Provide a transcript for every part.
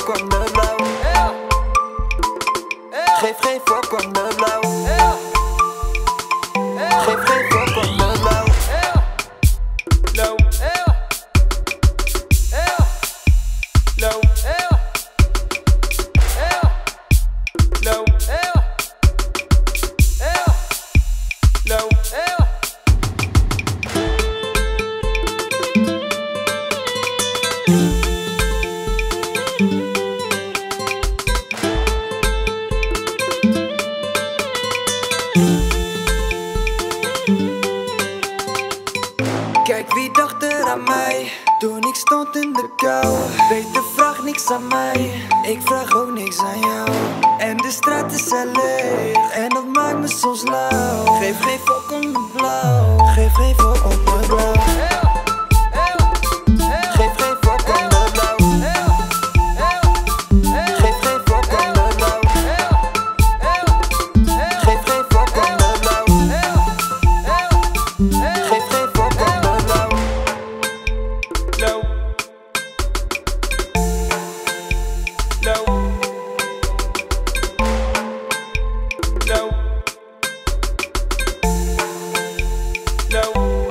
fuck om de blauw. Geef geen fuck om de blauw. Geef geen fuck om de blauw. Lauw. Lauw. Lauw. Lauw. Kijk wie dacht er aan mij toen ik stond in de kou. Beter vraag niks aan mij, ik vraag ook niks aan jou. En de straat is al leeg en dat maakt me soms lauw. Geef geen fuck om de blauw. Geef geen fuck om de blauw. Geef geen fuck om de blauw. Geef geen fuck om de blauw. Geef geen fuck om de blauw. Geef geen fuck om de blauw. Lauw. Lauw. Lauw. Lauw.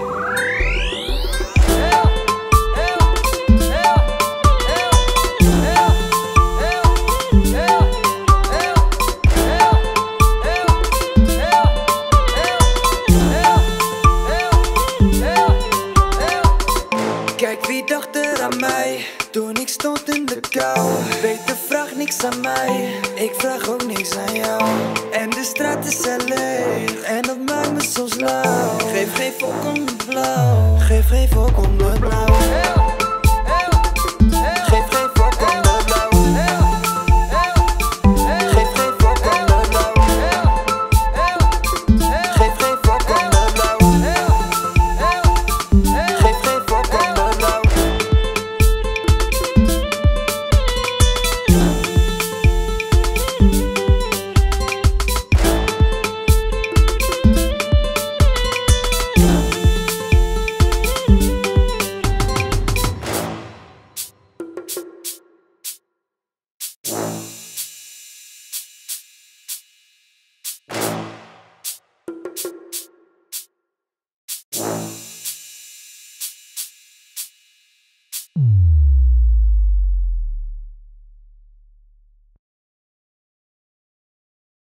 Kijk wie dacht er aan mij toen ik stond in de kou. Beter vraag niks aan mij, ik vraag ook niks aan jou. En de straat is al leeg en dat maakt me soms lauw. Geef geen fuck om de blauw. Geef geen fuck om de blauw.